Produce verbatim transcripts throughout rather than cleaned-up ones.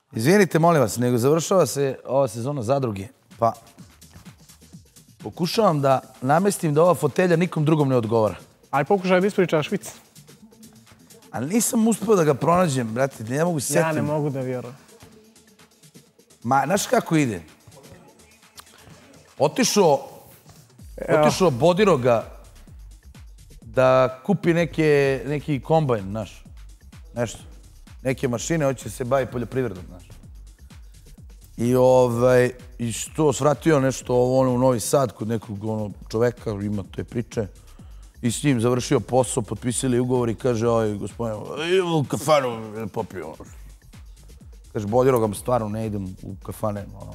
Izvinite, molim vas, nego završava se ova sezona zadruge, pa pokušavam da namestim da ova fotelja nikom drugom ne odgovara. Aj pokušaj da ispričaš vic. Ali nisam uspio da ga pronađem, brate, ne mogu se sjetiti. Ja ne mogu da vjerujem. Ma, znaš kako ide? Otišao, otišao Bodiroga da kupi neke, neki kombajn, znaš, nešto. Neke mašine, hoće se bavi poljoprivredom, znaš. I ovaj, i što, svratio nešto ono u Novi Sad kod nekog ono, čoveka, ima te priče. I s njim završio posao, potpisali ugovor i kaže, oj, gospodine, idem u kafanu, popio. Kaže, Bodirogam, stvarno ne idem u kafane, ono.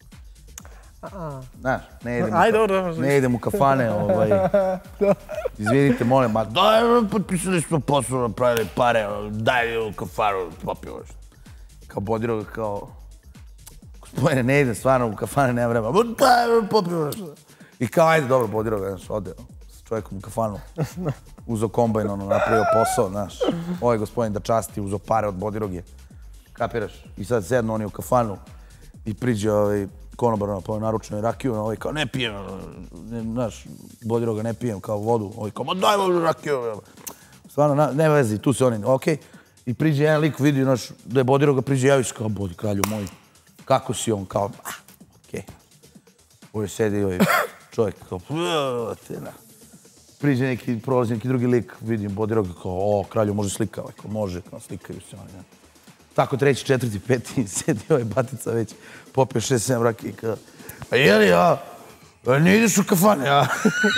Znaš, ne idem, ne idem u kafane, ovaj. Izvinite, molim, ma daj, potpisali smo posao, napravili pare, daj u kafanu, popio. Kao Bodiroga, kao, gospodine, ne idem stvarno u kafane, nema vremena, ma daj, popio. I kao, ajde, dobro, Bodiroga, znaš, ode s čovjekom u kafanu, uzo kombajn, ono, napravio posao, znaš. Ovaj gospodin da časti, uzo pare od Bodiroge. Kapiraš? I sad sedno oni u kafanu i priđe ovaj konobar na pa naručenu rakiju, ovaj kao ne pijem, znaš, Bodiroga ne pijem kao vodu, ovaj kao ma daj vodu rakiju. Stvarno, ne vezi, tu se oni, okej. I priđe jedan lik, vidi, znaš, da je Bodiroga, priđe javiš kao Bodi, kralju moj, kako si on, kao, ah, okej. Ovo sedi ovaj čovjek, kao, priđe neki, prolazi neki drugi lik, vidim Bodiroga, kao, o, kralju, može slika, ovaj, kao, može, kao, slikaju se oni, tako treći, četvrti, peti, sedi ovaj batica već, popio šest, sedam rakije i kao, a jeli, a, ne ideš u kafane, a?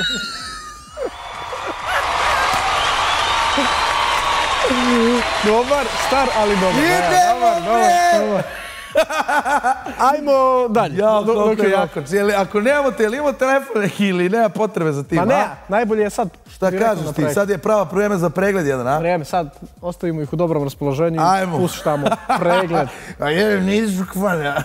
Dobar, star, ali dobar. Idemo, bre! Ajmo dalje. Ja, koliko je jako. Ako nemate, ili imamo telefon neki ili nema potrebe za tim, a? Pa ne, najbolje je sad. Šta kažeš ti? Sad je prava vrijeme za pregled jedan, a? Vrijeme, sad ostavimo ih u dobrom raspoloženju i puštamo pregled. A jedem, ne ideš u kafane, a?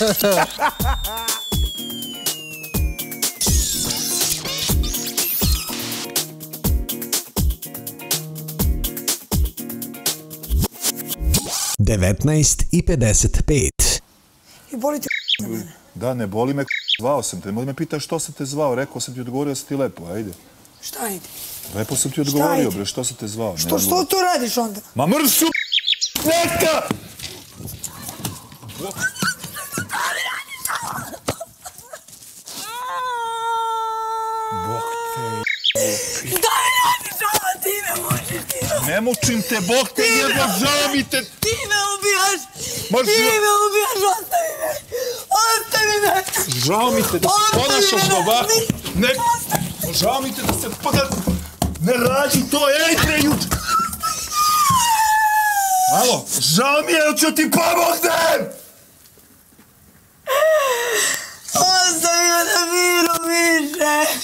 devetnaest i pedeset pet. I boli te za mene. Da, ne boli me, zvao sam te. Ne me pitaš što sam te zvao, rekao sam ti, odgovorio sam ti lepo, ajde. Šta ide? Lepo sam ti odgovorio, bre, što sam te zvao. Što, što to radiš onda? Ma mršu, neka! Bog te... Šta mi radiš ovo, ti me mučiš, ti me... Ne mučim te, Bog te jeba, žao mi te... Ti me ubijaš! Ti me ubijaš, ostavi me! Ostavi me! Žao mi te da se ponašaš ovako. Ne, žao mi te da se ponašaš. Ne radi to, ej prejuč! Alo, žao mi je, hoću ti pomognem! Ostavi me na miru više!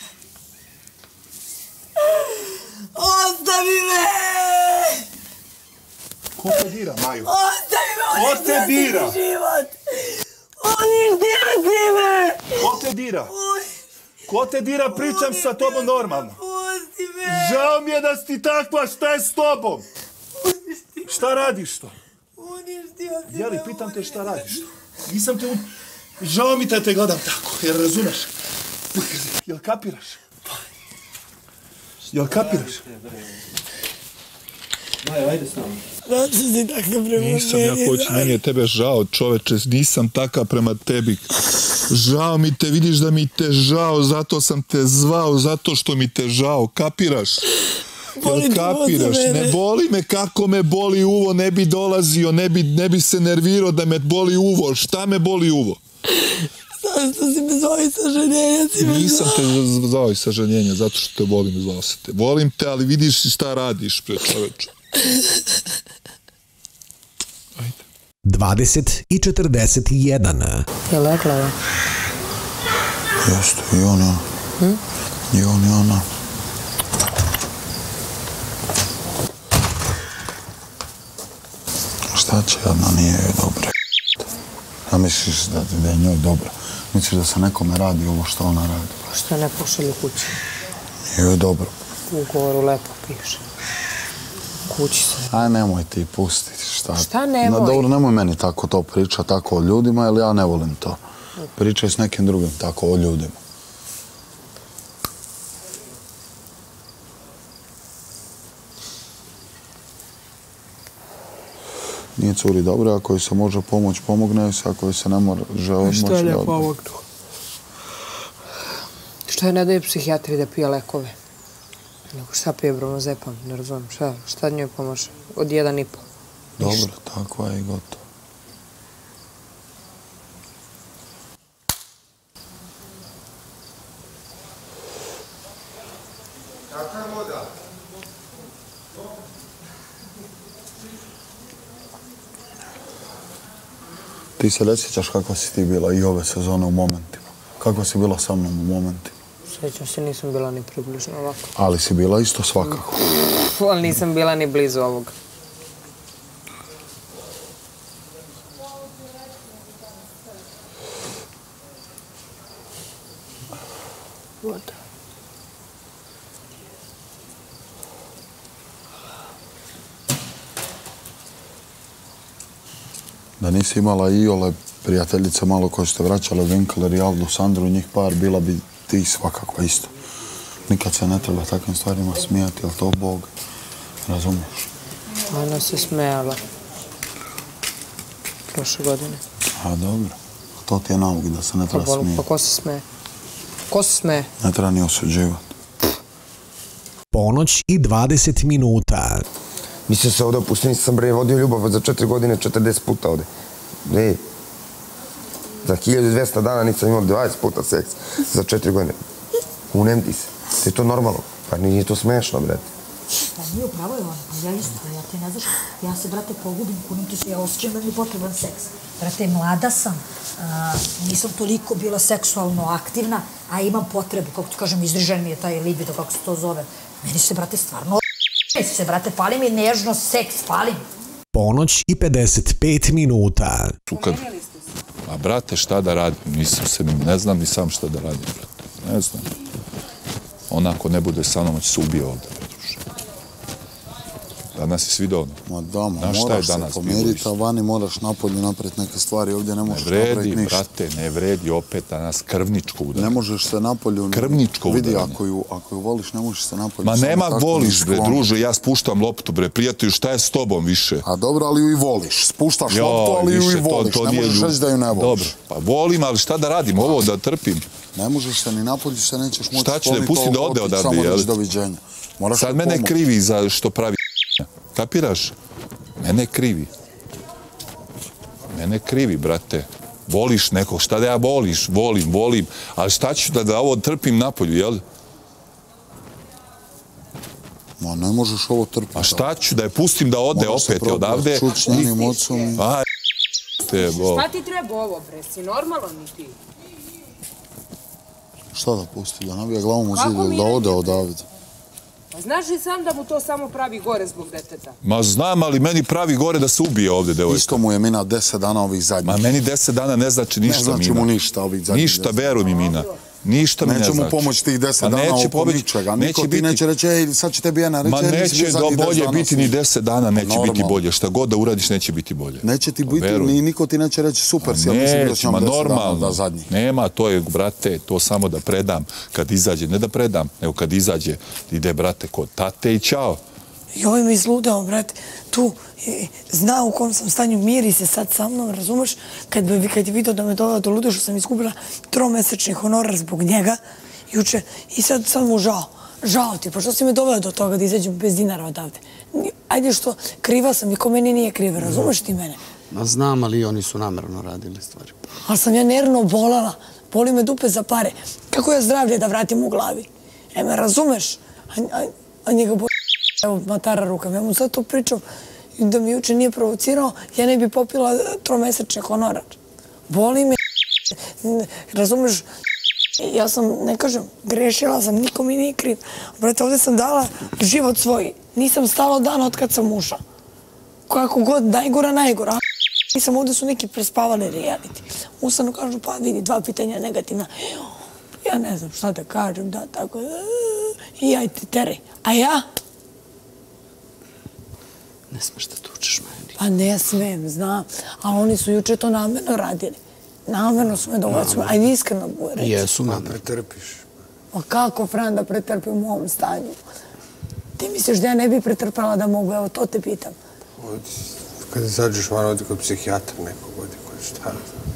Ostavi me! Ko te dira, Maju? Ostavi me, Ko te dira? uništio si mi život! Uništio si me! Ko te dira? Ko te dira, pričam sa tobom normalno. Pusti me! Žao mi je da si ti takva, šta je s tobom? Šta radiš to? Uništio si me! Jeli, pitam te šta radiš to? Nisam te... Žao mi te da te gledam tako, jer razumeš? Jel kapiraš? Jel kapiraš? Daj, ajde s nama. Zašto si tako prema meni? Nisam ja hoći, meni je tebe žao, čoveče, nisam taka prema tebi. Žao mi te, vidiš da mi te žao, zato sam te zvao, zato što mi te žao, kapiraš? Jel kapiraš? Ne boli me kako me boli uvo, ne bi dolazio, ne bi, ne bi se nervirao da me boli uvo. Šta me boli uvo? Zašto si me zvao i sažaljenja? Nisam te zvao i sažaljenja, zato što te volim, zvao sam te. Volim te, ali vidiš šta radiš, pre čoveče. Ajde. dvadeset i četrdeset jedan. Je lekla je? Jeste, i on i ona. Hm? I on i ona. Šta će, jedna nije joj dobra. Ja misliš da, da je njoj dobra. Misliš da se nekome radi ovo što ona radi. Pa što ne pošalju kući? Nije joj dobro. U ugovoru lepo piše. kući se. Aj, nemoj ti pustiti. Šta? Šta nemoj? No, dobro, nemoj meni tako to priča, tako o ljudima, jer ja ne volim to. Pričaj s nekim drugim tako o ljudima. Nije curi dobro, ako joj se može pomoći, pomogne se, ako joj se ne može odmoći. Što je ne pomognu? Što je ne daju psihijatri da pije lekove? Nego šta pije bromazepam, ne razumijem. Šta, šta njoj pomože? Od jedan i pol. Dobro, tako je i gotovo. Ti se ne sjećaš kakva si ti bila i ove sezone u momentima? Kako si bila sa mnom u momentima? Sjećam se, nisam bila ni približno ovako. Ali si bila isto svakako. Ali nisam bila ni blizu ovoga. Voda. Da nisi imala i ole prijateljice malo koje ste vraćale, Winkler i Aldu, Sandru, njih par, bila bi ti svakako isto. Nikad se ne treba takvim stvarima smijati, jel to Bog? Razumiješ? Ona se smejala. Prošle godine. A dobro. To ti je nauk da se ne treba smijati. Pa ko se smeje? Ko se smeje? Ne treba ni osuđivati. Ponoć i dvadeset minuta. Mislio se ovdje opustio, nisam bre vodio ljubav za četiri godine, četrdeset puta ovdje. Ne. Za hiljadu dvesta dana nisam imao dvadeset puta seks. Za četiri godine. Unem ti se. To je to normalno. Pa nije to smešno, brate. Pa nije upravo je ono. Ja isto, ja te ne znaš. Ja se, brate, pogubim, kunim ti se, ja osjećam da mi je potreban seks. Brate, mlada sam. Nisam toliko bila seksualno aktivna, a imam potrebu, kako ti kažem, izrižen mi je taj libido, kako se to zove. Meni se, brate, stvarno se, brate, fali mi nežnost, seks, fali mi. Ponoć i pedeset pet minuta. Kad... A brate, šta da radim? Nisam se, ne znam ni sam šta da radim, brate. Ne znam. Onako ne bude sa mnom, će se ubije ovdje, druže. Danas je svi dovoljno. Ma da, ma moraš se pomiriti, a vani moraš napolju napraviti neke stvari, ovdje ne možeš napraviti ništa. Ne vredi, brate, ne vredi opet danas krvničko udaranje. Ne možeš se napolju... Krvničko udaranje. Vidi, ako ju, ako ju voliš, ne možeš se napolju... Ma nema voliš, bre, druže, ja spuštam loptu, bre, prijatelju, šta je s tobom više? A dobro, ali ju i voliš. Spuštaš loptu, ali ju i voliš. Ne možeš reći da ju ne voliš. Dobro, pa volim, ali šta da radim, ovo da trpim. Ne možeš se ni napolju, se nećeš moći skloniti. Šta ću da pustim da ode odavde, jel? Doviđenja. Sad mene krivi za što pravi. Kapiraš? Mene krivi. Mene krivi, brate. Voliš nekog, šta da ja voliš? Volim, volim. Ali šta ću da, da ovo trpim napolju, jel? Ma ne možeš ovo trpiti. A šta ću da je pustim da ode opet odavde? Čuć s njenim ocom. Aj, te, bo. Šta ti treba ovo, bre? Si normalan i ti? Šta da pusti? Da nabija glavom u zidu, da ode odavde. Pa znaš li sam da mu to samo pravi gore zbog deteta? Ma znam, ali meni pravi gore da se ubije ovdje, devojka. Isto mu je Mina deset dana ovih zadnjih. Ma meni deset dana ne znači ništa, Mina. Ne znači mu ništa ovih zadnjih. Ništa, veruj mi, Mina. Ništa mi ne znači. Neće mu pomoći tih deset dana oko ničega. Niko ti neće reći, ej, sad će tebi jedna reći, ma neće bolje biti ni deset dana, neće biti bolje. Šta god da uradiš, neće biti bolje. Neće ti biti, ni niko ti neće reći, super si, ja mislim da ćemo deset dana da zadnjih. Nema, to je, brate, to samo da predam kad izađe. Ne da predam, nego kad izađe, ide, brate, kod tate i čao. I ovaj me izludao, brate, tu zna u kom sam stanju, miri se sad sa mnom, razumeš? Kad je vidio da me doveo do lude, što sam izgubila tromesečni honorar zbog njega, juče, i sad sam mu žao. Žao ti, pa što si me doveo do toga da izađem bez dinara odavde? Ajde što, kriva sam, niko meni nije kriva, razumeš ti mene? Ma znam, ali oni su namerno radili stvari. Ali sam ja nervno bolala, boli me dupe za pare. Kako ja zdravlje da vratim u glavi? E, me razumeš? A njega boli, evo, matara rukama. Ja mu sad to pričam da mi juče nije provocirao, ja ne bi popila tromesečni honorar. Boli me, razumeš? Ja sam, ne kažem, grešila sam, niko mi nije kriv. Brate, ovdje sam dala život svoj. Nisam stala dan od kad sam ušla. Kako god, najgora, najgora. Nisam, ovdje su neki prespavali reality. Ustanu kažu, pa vidi, dva pitanja negativna. Ja ne znam šta da kažem, da, tako. I aj ti tere. A ja? Ne smeš da tučeš meni. Pa ne smem, znam. Ali oni su juče to namerno radili. Namerno su me dovoljili. Ajde iskreno bude reći. Jesu Ma namerno. pretrpiš. Ma kako, Fran, da pretrpim u ovom stanju? Ti misliš da ja ne bi pretrpala da mogu? Evo, to te pitam. Kada zađeš van, odi kod psihijatra nekog, odi kod šta.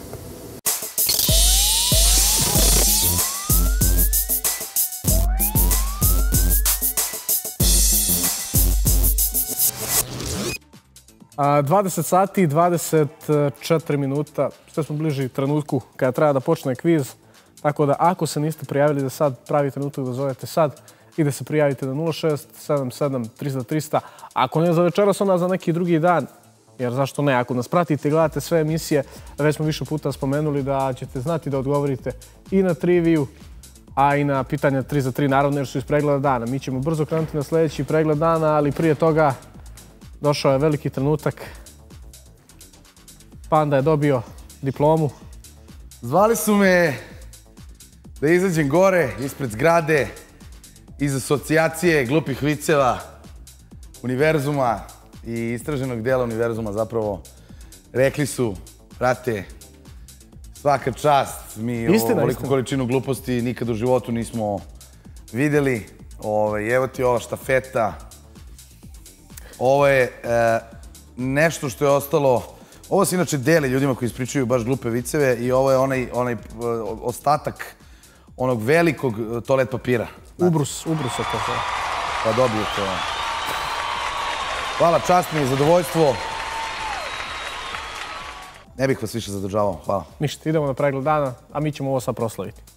dvadeset sati i dvadeset četiri minuta. Sve smo bliži trenutku kada treba da počne kviz. Tako da ako se niste prijavili da sad pravi trenutak da zovete sad i da se prijavite na nula šest sedam sedam trista trista. Ako ne za večeras, onda za neki drugi dan. Jer zašto ne? Ako nas pratite i gledate sve emisije, već smo više puta spomenuli da ćete znati da odgovorite i na triviju, a i na pitanja tri za tri, naravno jer su iz pregleda dana. Mi ćemo brzo krenuti na sljedeći pregled dana, ali prije toga došao je veliki trenutak. Panda je dobio diplomu. Zvali su me da izađem gore, ispred zgrade, iz asocijacije glupih viceva univerzuma i istraženog dela univerzuma zapravo. Rekli su, brate, svaka čast, mi ovoliku količinu gluposti nikad u životu nismo vidjeli. Evo ti ova štafeta. Ovo je nešto što je ostalo, ovo se inače deli ljudima koji ispričaju baš glupe viceve i ovo je onaj ostatak onog velikog toalet papira. Ubrus, ubrus je to. Pa dobijete. Hvala, čast mi i zadovoljstvo. Ne bih vas više zadržavao, hvala. Ništa, idemo na pregled dana, a mi ćemo ovo sad proslaviti.